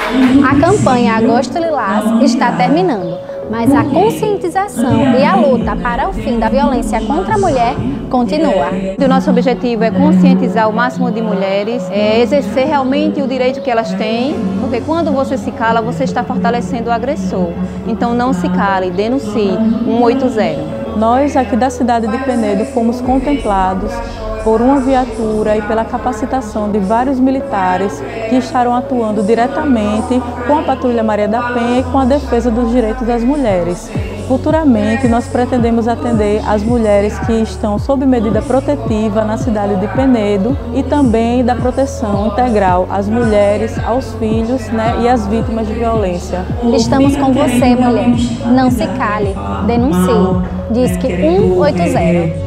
A campanha Agosto Lilás está terminando, mas a conscientização e a luta para o fim da violência contra a mulher continua. O nosso objetivo é conscientizar o máximo de mulheres, exercer realmente o direito que elas têm, porque quando você se cala, você está fortalecendo o agressor. Então não se cale, denuncie 180. Nós aqui da cidade de Penedo fomos contemplados por uma viatura e pela capacitação de vários militares que estarão atuando diretamente com a Patrulha Maria da Penha e com a defesa dos direitos das mulheres. Futuramente, nós pretendemos atender as mulheres que estão sob medida protetiva na cidade de Penedo e também da proteção integral às mulheres, aos filhos, e às vítimas de violência. Estamos com você, mulher. Não se cale. Denuncie. Disque 180.